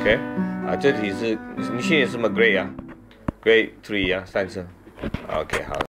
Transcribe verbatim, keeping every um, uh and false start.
OK， 啊，这题是你现在什么 grade 啊？Grade three 啊，三色。OK， 好。